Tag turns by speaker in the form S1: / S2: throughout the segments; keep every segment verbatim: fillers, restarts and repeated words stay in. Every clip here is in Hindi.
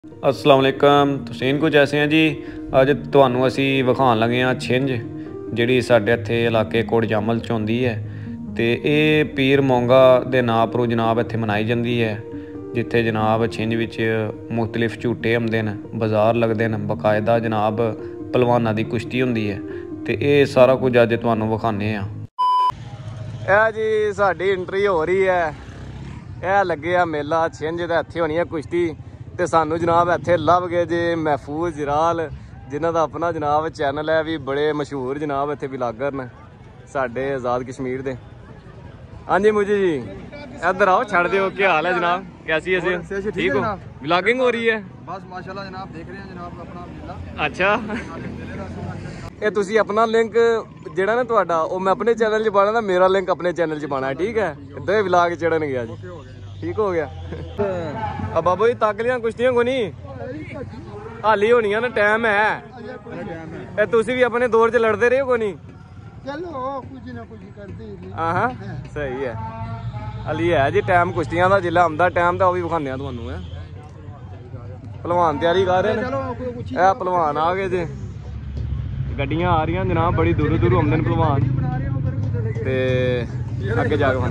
S1: अस्सलाम वालेकुम, तुसीं कुछ ऐसे हैं जी। अज तुहानूं असी विखाण लगे हाँ छिंज जिहड़ी साडे इत्थे इलाके कोट जामल च आउंदी है। तो ये पीर मोंगा दे नां परों जनाब इत्थे मनाई जाती है, जिथे जनाब छिंज विच मुख्तलिफ झूटे आउंदे न, बाज़ार लगदे न, बकायदा जनाब पहलवानां दी कुश्ती हुंदी है। तो ये सारा कुछ अज तुहानूं विखाने आ। यह जी साडी एंट्री हो रही है। यह लगे आ मेला छिंज दा, इत्थे होनी है कुश्ती। तो सानू जनाब इत्थे लभ गए जे महफूज जराल, जिन्हां दा अपना जनाब चैनल है, भी बड़े मशहूर जनाब इत्थे ब्लागर न साडे आज़ाद कश्मीर दे। हाँ जी मुझे जी इधर आओ, छड़ दो। क्या हाल है जनाब, कैसी है? ठीक हो? ब्लॉगिंग हो रही है
S2: बस माशाल्लाह जनाब, देख रहे हैं जनाब अपना मेला।
S1: अच्छा, ये तुसी अपना लिंक जेड़ा ना तुहाडा वो मैं अपने चैनल च पाना, मेरा लिंक अपने चैनल च पाना है, ठीक है? दो ब्लॉग चढ़न गया जी, ठीक हो गया। अब बाबू जी तक लिया कुश्तियां को नहीं हाली होनी ना, टाइम है। तुसी भी अपने दौर च लड़ते रहे को नहीं?
S2: चलो कुछ ना कुछ करते।
S1: हाँ सही है, हाली है जी टाइम कुश्तियां का। जिला आंदा टाइम तो भी विखाने तुहानू है। पहलवान तैयारी कर रहे हैं, ए पहलवान आ गए जी, गड्डियां आ रही जनाब, बड़ी दूरों दूरों आते हैं पहलवान। ते अगे जाके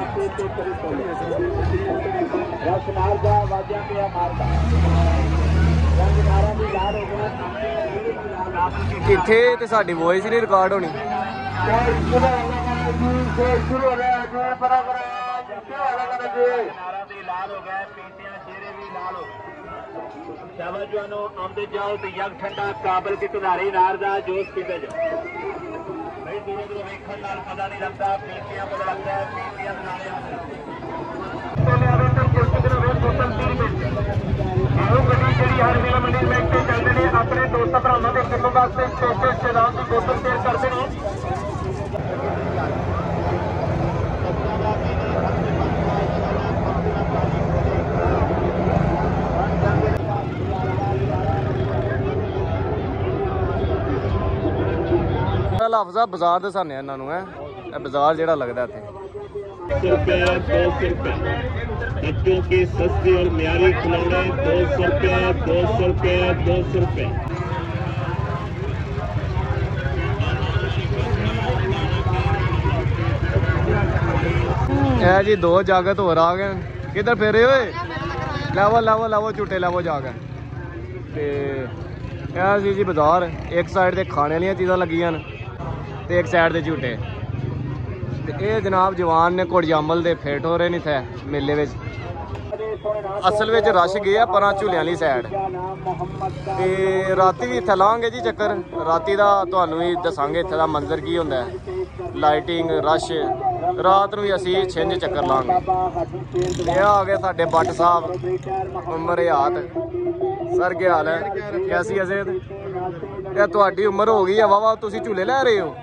S1: किथे ते साडी वॉइस ही नहीं रिकॉर्ड होनी।
S3: आमदे जाओ तो यंग ठंडा काबल के किनारे नारदा जोश पीते जाओ भाई, दूरों दूरों वेखण नाल पता नहीं लगता, पीतियां पता लगता है, पीतियां अपने दोस्त भरावां के किलो वास्ते रिश्तेदार की बोतल शेयर करते हैं।
S1: लफ्जा बाजार दसाने इन्होंने है, बाजार जो लगता इतने
S3: बच्चों के सस्ते और म्यारी खिलौने दो सौ रुपये दो सौ रुपये दो सौ रुपये।
S1: है जी दो जागत हो रहा गए, किधर फेरे हुए लैवो लैवो लैवो झूटे लैवो जाके। ते जी जी बाजार, एक साइड ते खाने वाली चीज़ां लगियां न ते एक साइड ते झूटे। ते ये जनाब जवान ने कोट जामल दे फेट हो रहे नहीं थे मेले में। असल में रश गया पर झूले वाली साइड। ते राती भी इत्थे लांगे जी चक्कर, राती दा तुहानू भी दसांगे इत्थे दा मंजर की हुंदा है, लाइटिंग रश। रात नूं भी असी छिंज चक्कर लांगे। ये आ गए साडे बट साहब उमर हयात सर, क्या हाल है, कैसी है सेहत? या तुहाडी उम्र हो गई है वावा, तुसी झूले लै रहे हो?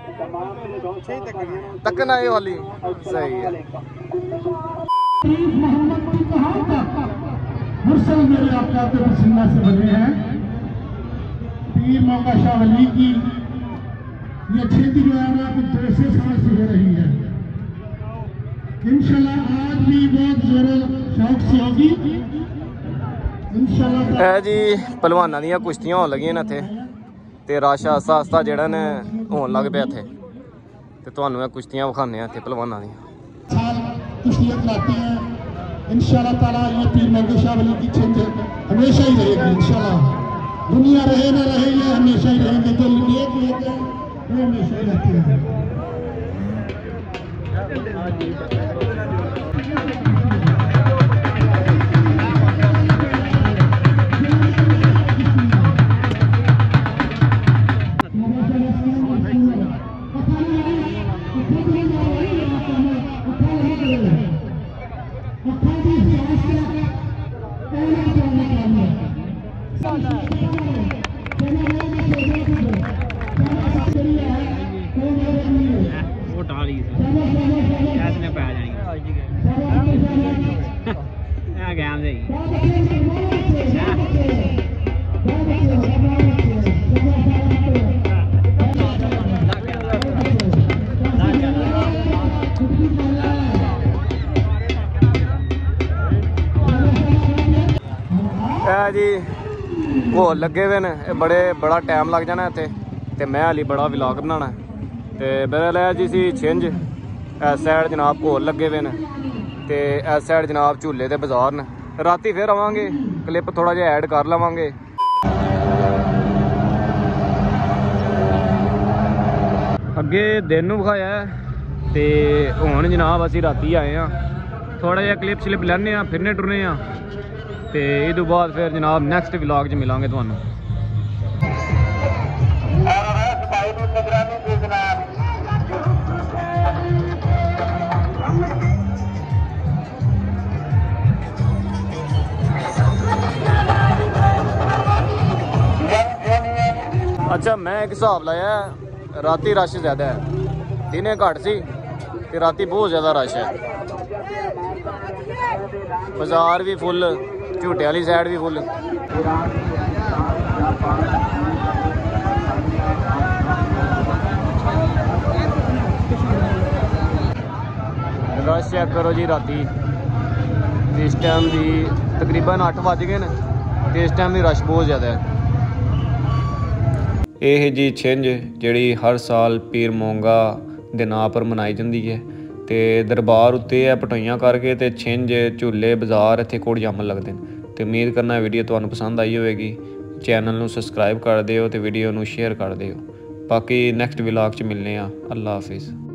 S1: तकन आए वाली सही है।
S4: मुरसल मेरे आका के पसीना से बने हैं, पीर मौका शाह वली की ये खेती जो है ना कुछ दूसरे समय से हो रही है। इंशाल्लाह आज भी बहुत जोरों शौक से होगी इंशाल्लाह।
S1: है जी पहलवाना दी कुश्तियां होने लगियां इत्थे, ते रश आस्ता आस्ता जेड़ा ने होन लग पिया इत्थे। ते तुहानू ये कुश्तियां विखाने इत्थे पहलवाना दी।
S4: साल कुश्तियां कराते हैं इंशाल्लाह ताला। ये पीर मौका शाह वली की छिंज हमेशा ही रहेगी इंशाल्लाह। दुनिया रहे ना रहे, ये हमेशा ही रहेंगे। जो नेक लोग हैं वो हमेशा ही रहते हैं।
S1: जी घोल लगे हुए ने, बड़े बड़ा टाइम लग जाना इत्थे ते मैं हाली बड़ा व्लॉग बनाना ते मेरा लिया जी सी छिंज। इस साइड जनाब घोल लगे हुए ने ते इस साइड जनाब झूले ते बाजार ने। राती फिर आवांगे, क्लिप थोड़ा जिहा ऐड कर लवांगे। अगे दिन नूं विखाया ते हुण जनाब असीं राती आए हैं, थोड़ा जिहा क्लिप शलिप लैने आ, फिरने टुरने आ ते इस तो बाद फिर जनाब नैक्सट व्लॉग च मिलांगे तुहानूं। अच्छा मैं एक हिसाब लाया, राती रश ज़्यादा है, दिने घट सी ते राती बहुत ज़्यादा रश है। बाजार भी फुल, झूटे वाली साइड भी फुल। रश चेक करो जी राती, इस टाइम भी तकरीबन अठ बज गए न ते इस टाइम भी रश बहुत ज़्यादा है। ਇਹ ਜੀ ਛਿੰਝ ਜਿਹੜੀ ਹਰ ਸਾਲ ਪੀਰ ਮੋਂਗਾ ਦੇ ਨਾਂ ਪਰ ਮਨਾਈ ਜਾਂਦੀ ਹੈ ਤੇ ਦਰਬਾਰ ਉੱਤੇ ਇਹ ਪਟਾਈਆਂ ਕਰਕੇ ਤੇ ਛਿੰਝ ਝੂਲੇ ਬਾਜ਼ਾਰ ਇੱਥੇ ਕੋਟ ਜਾਮਣ ਲੱਗਦੇ ਨੇ। ਤੇ ਉਮੀਦ ਕਰਨਾ ਵੀਡੀਓ ਤੁਹਾਨੂੰ ਪਸੰਦ ਆਈ ਹੋਵੇਗੀ। ਚੈਨਲ ਨੂੰ ਸਬਸਕ੍ਰਾਈਬ ਕਰ ਦਿਓ ਤੇ ਵੀਡੀਓ ਨੂੰ ਸ਼ੇਅਰ ਕਰ ਦਿਓ। ਬਾਕੀ ਨੈਕਸਟ ਵਲੌਗ 'ਚ ਮਿਲਨੇ ਆ। ਅੱਲਾ ਹਾਫਿਜ਼।